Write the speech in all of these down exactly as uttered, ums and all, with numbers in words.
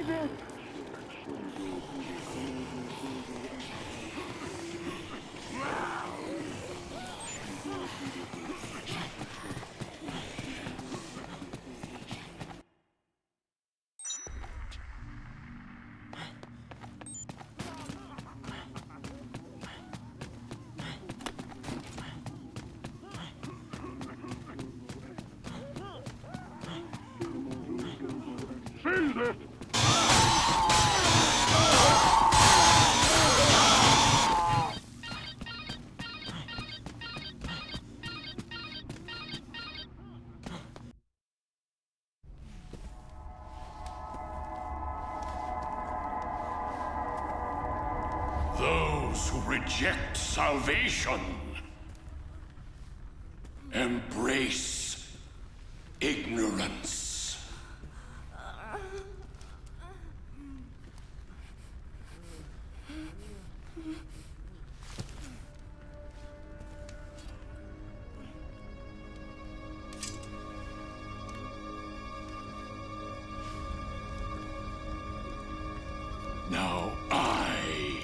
Those who reject salvation embrace ignorance. Now I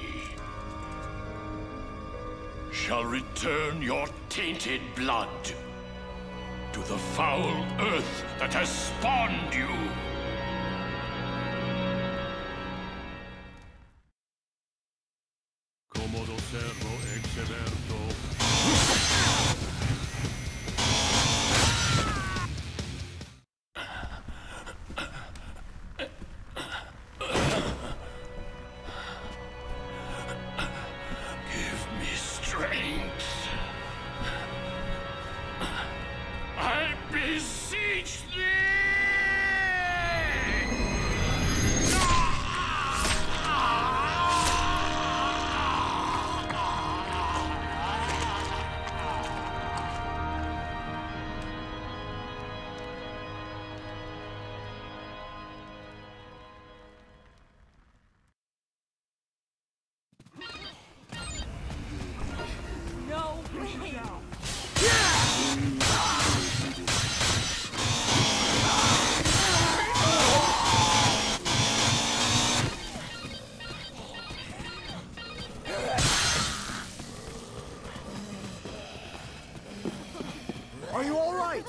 shall return your tainted blood to the foul earth that has spawned you. Comodo Cerro Exeverto. I beseech thee! No way! Are you all right?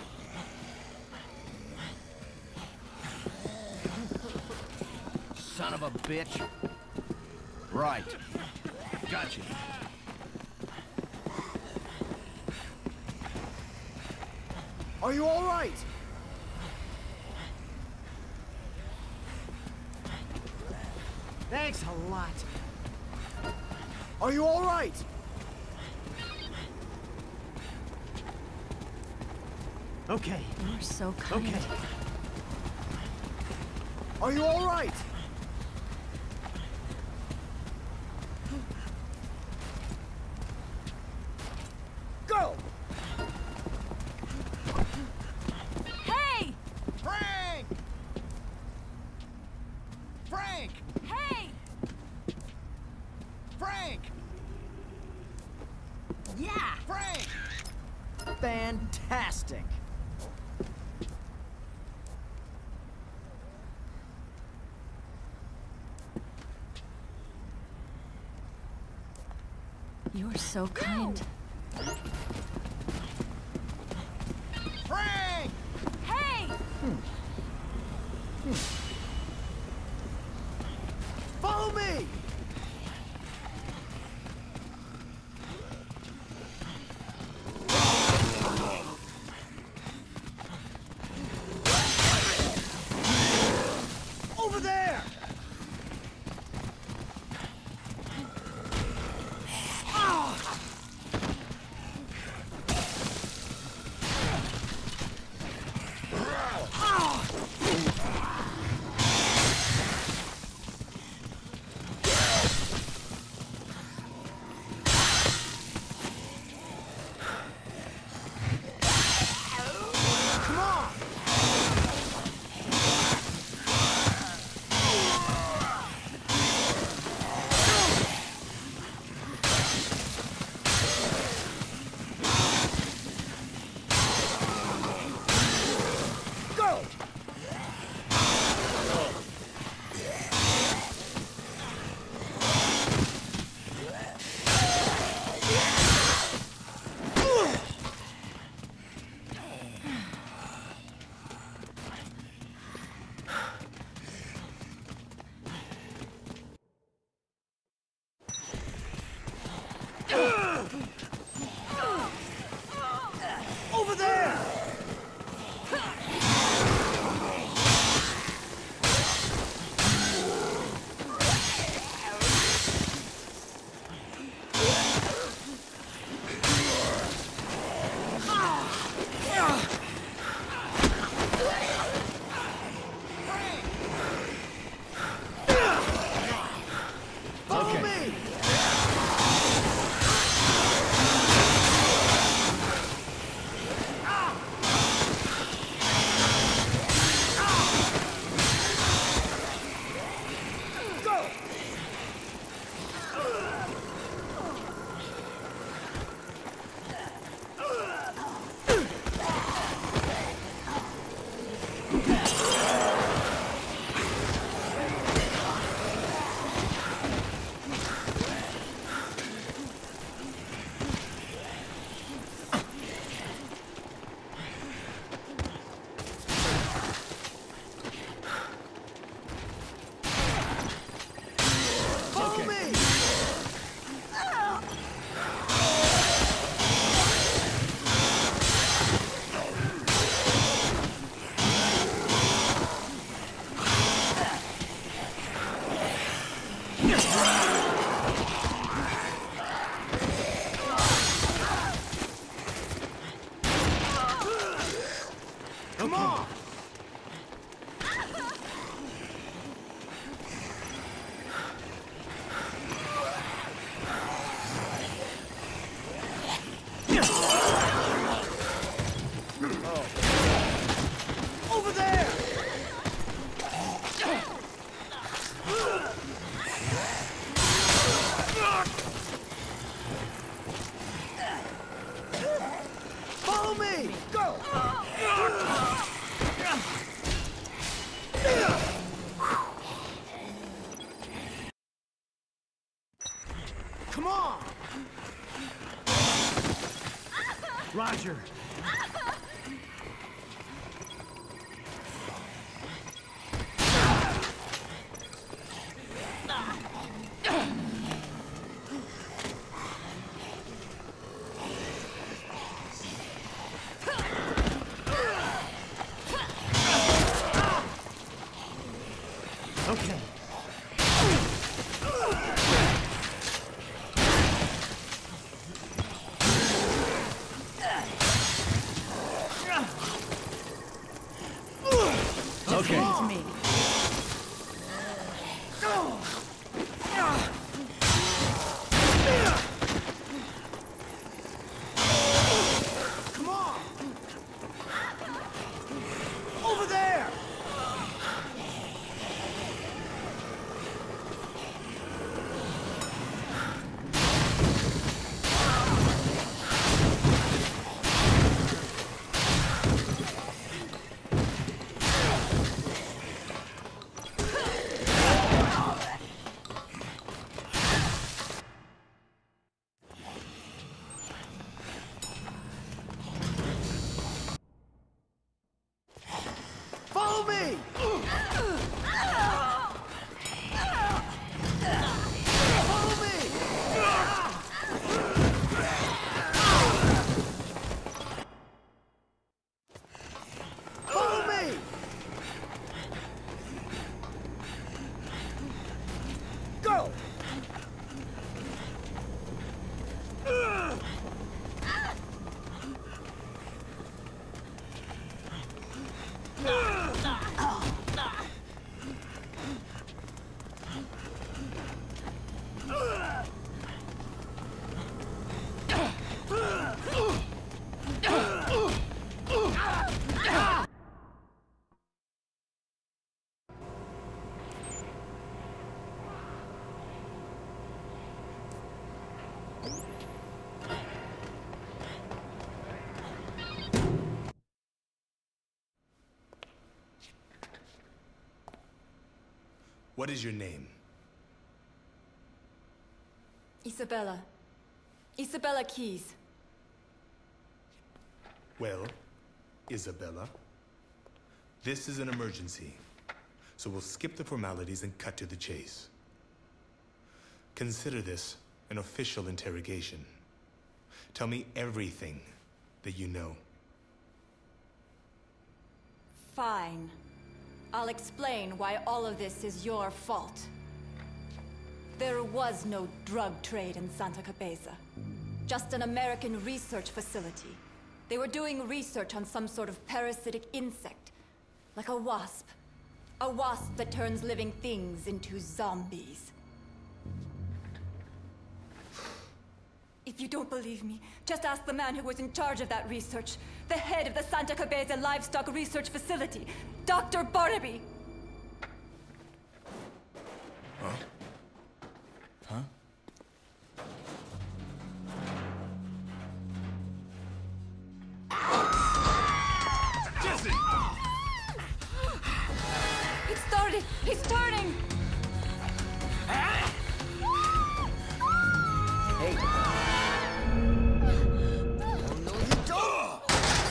Son of a bitch. Right. Gotcha. Are you all right? Thanks a lot. Are you all right? Okay. You're so kind. Okay. Are you all right? Go! Hey! Frank! Frank! Hey! Frank! Yeah! Frank! Fantastic! You're so kind. Frank! Hey! Follow me! Over there! danger! Okay. Just leave it to me. Come on! Over there! Follow me! Follow me! Follow me! Go! What is your name? Isabella. Isabella Keyes. Well, Isabella, this is an emergency, so we'll skip the formalities and cut to the chase. Consider this an official interrogation. Tell me everything that you know. Fine. I'll explain why all of this is your fault. There was no drug trade in Santa Cabeza. Just an American research facility. They were doing research on some sort of parasitic insect. Like a wasp. A wasp that turns living things into zombies. If you don't believe me, just ask the man who was in charge of that research. The head of the Santa Cabeza Livestock Research Facility, Doctor Barnaby. Huh? Huh? Jesse! It started! He's turning! Hey! No, you don't!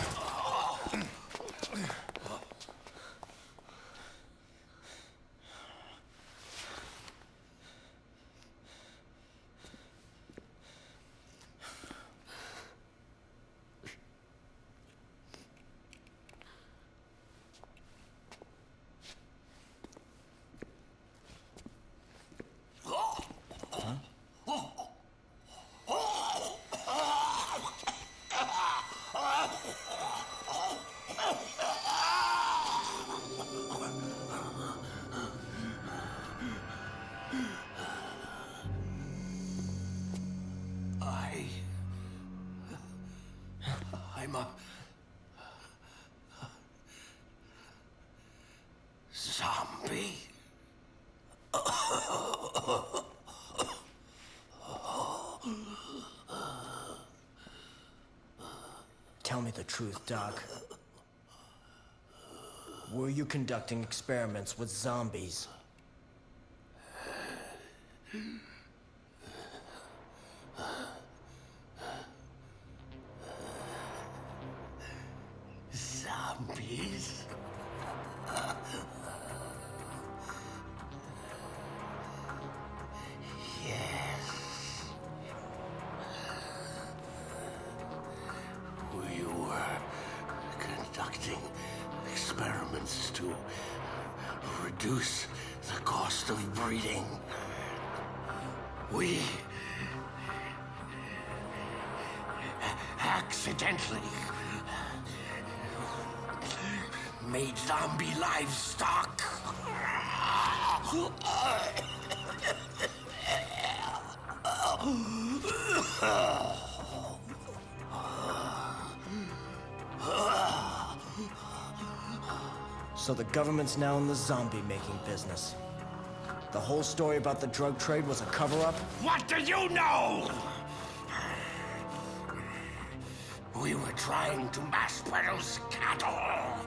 I'm a... zombie. Tell me the truth, Doc. Were you conducting experiments with zombies? experiments to reduce the cost of breeding. We accidentally made zombie livestock. So the government's now in the zombie-making business. The whole story about the drug trade was a cover-up? What do you know? We were trying to mass produce cattle.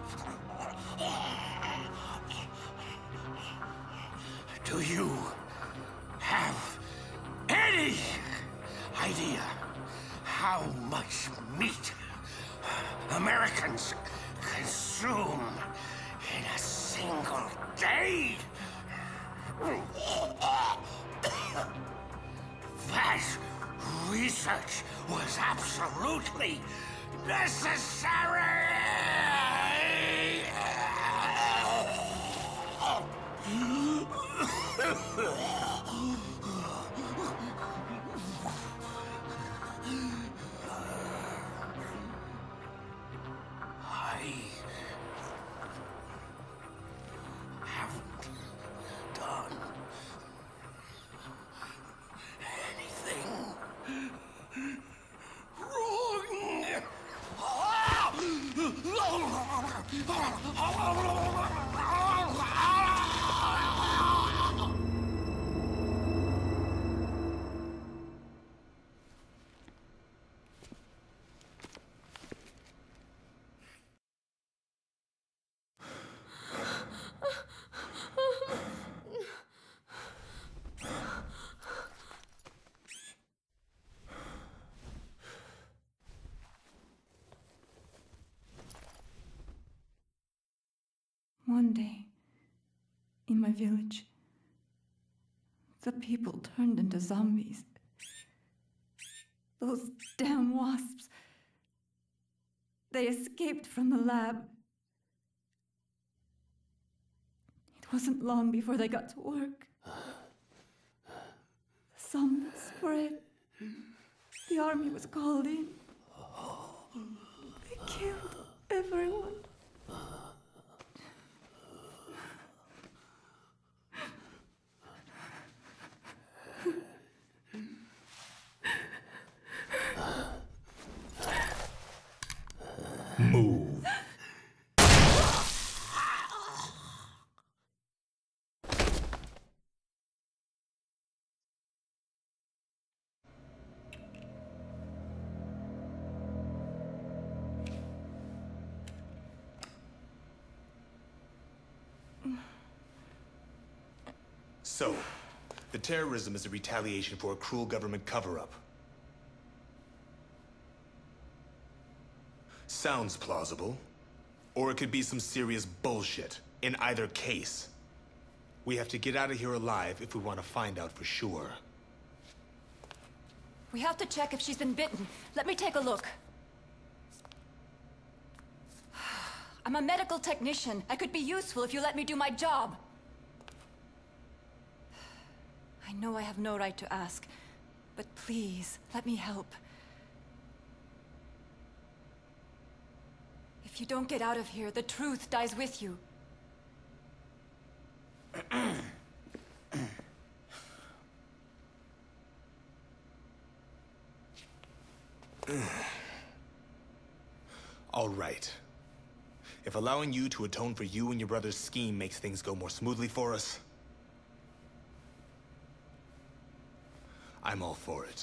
Do you have any idea how much meat Americans consume in a single day? That research was absolutely necessary! I haven't done anything One day, in my village, the people turned into zombies. Those damn wasps. They escaped from the lab. It wasn't long before they got to work. The zombies spread. The army was called in. They killed everyone. Move. So, the terrorism is a retaliation for a cruel government cover-up. Sounds plausible. Or it could be some serious bullshit. In either case, we have to get out of here alive if we want to find out for sure. We have to check if she's been bitten. Let me take a look. I'm a medical technician. I could be useful if you let me do my job. I know I have no right to ask, but please, let me help. If you don't get out of here, the truth dies with you. All right. If allowing you to atone for you and your brother's scheme makes things go more smoothly for us, I'm all for it.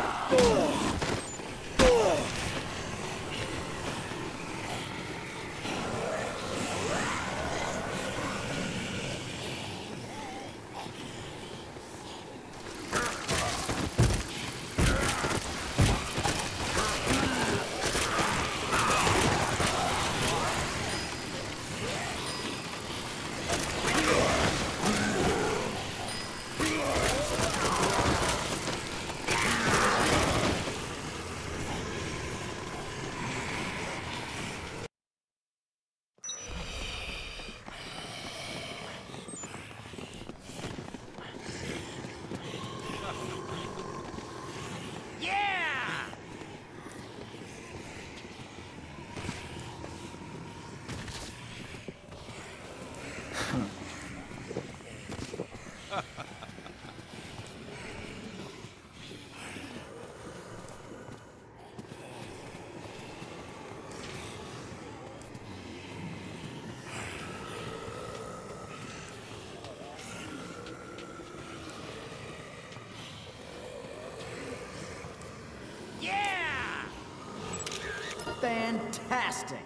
Fantastic!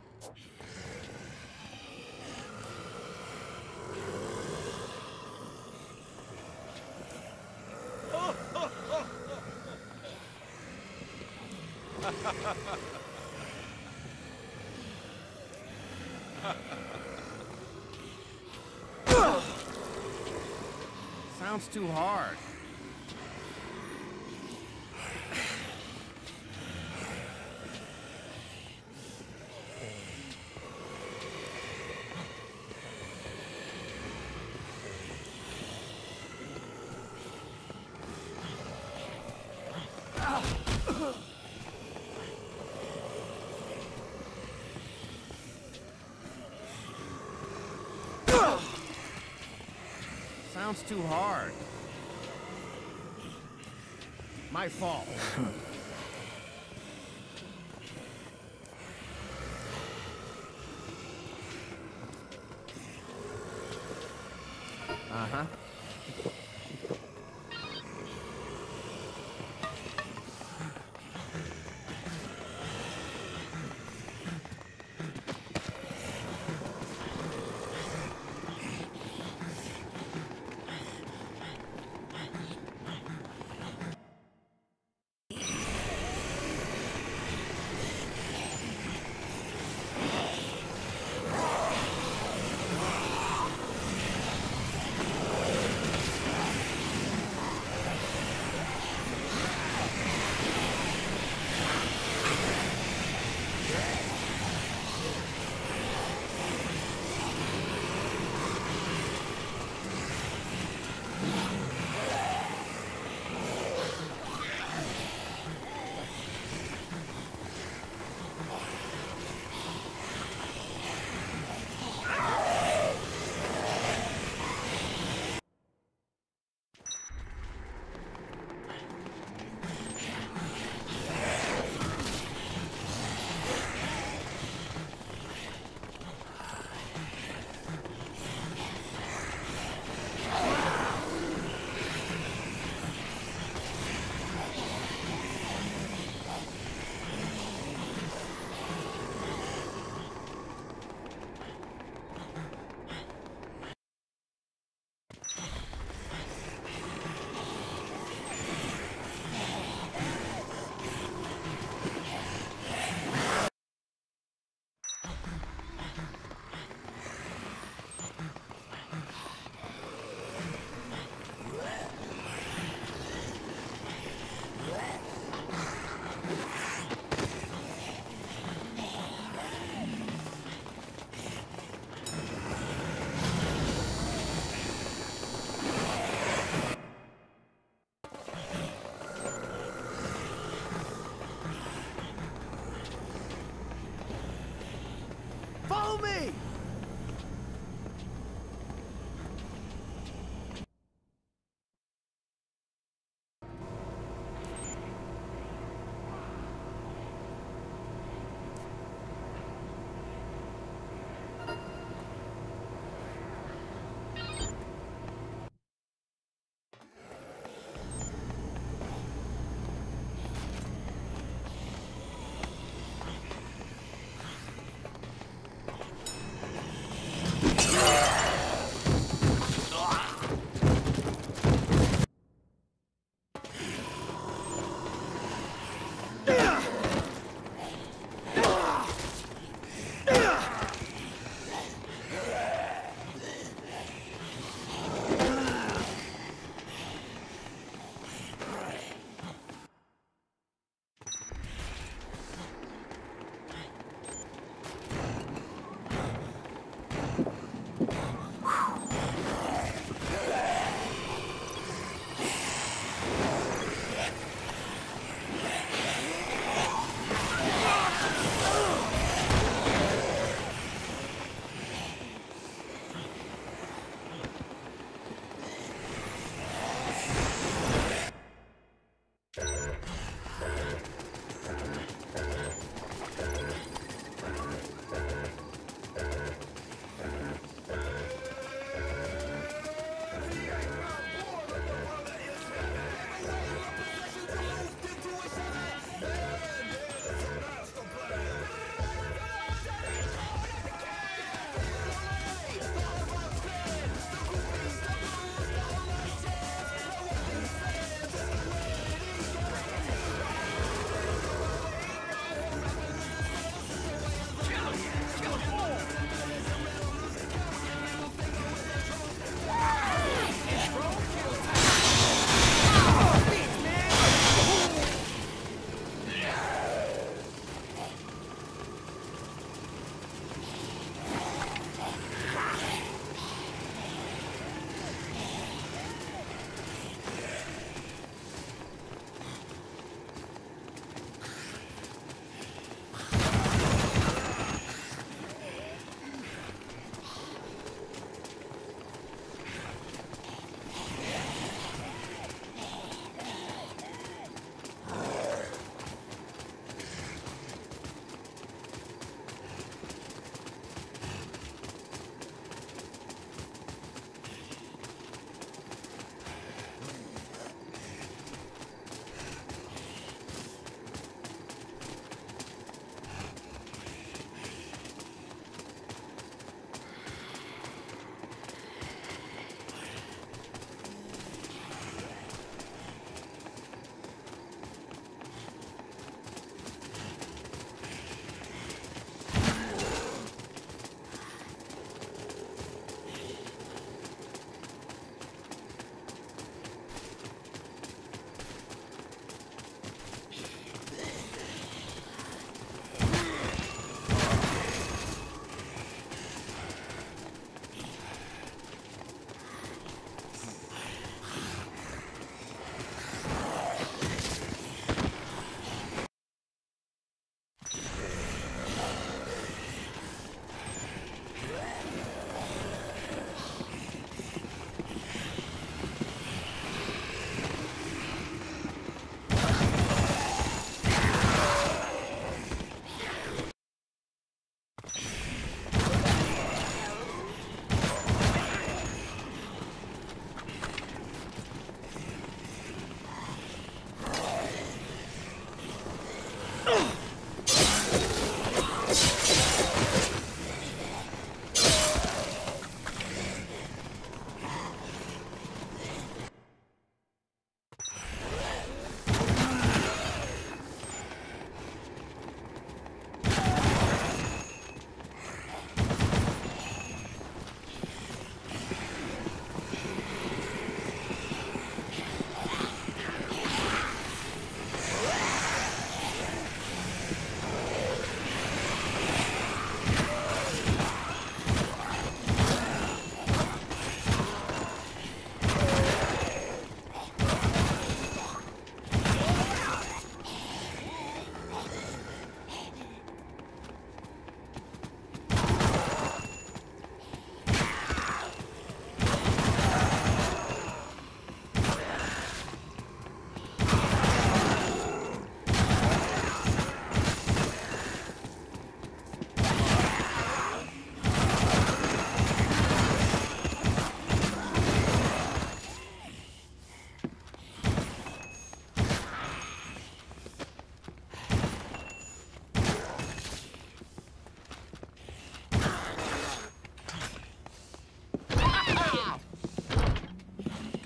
Sounds too hard. Sounds too hard. My fault. Uh-huh.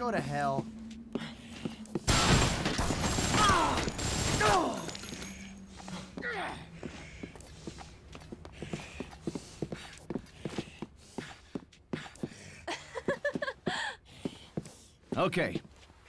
Go to hell. Okay.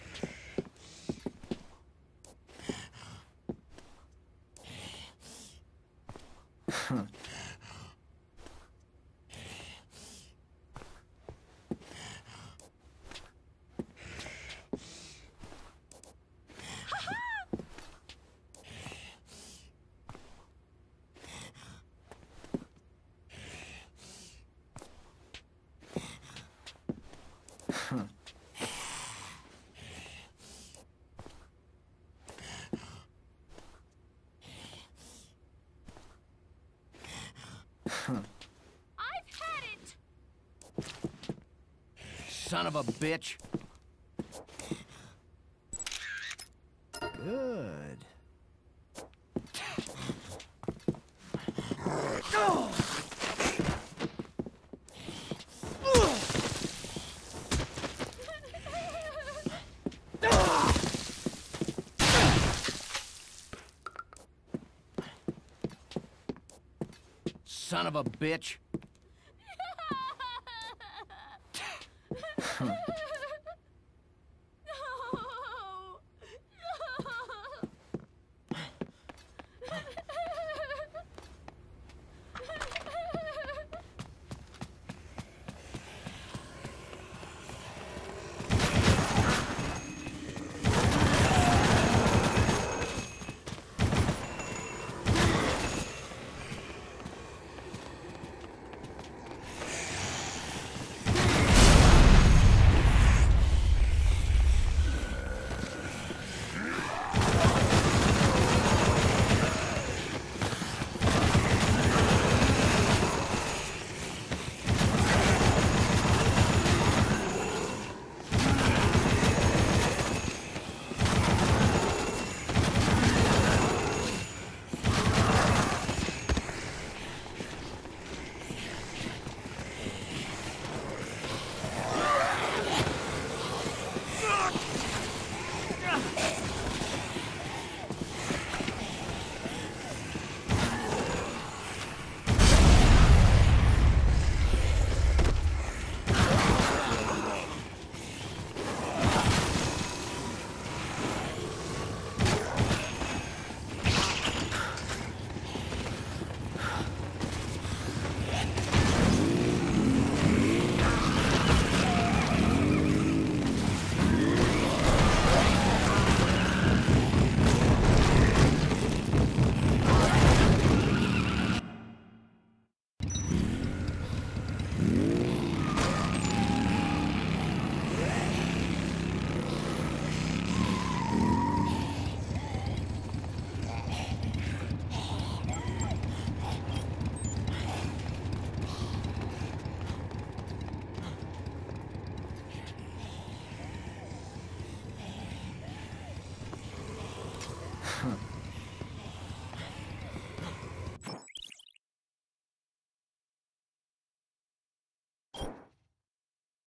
I've had it! Son of a bitch. Good. Son of a bitch. No!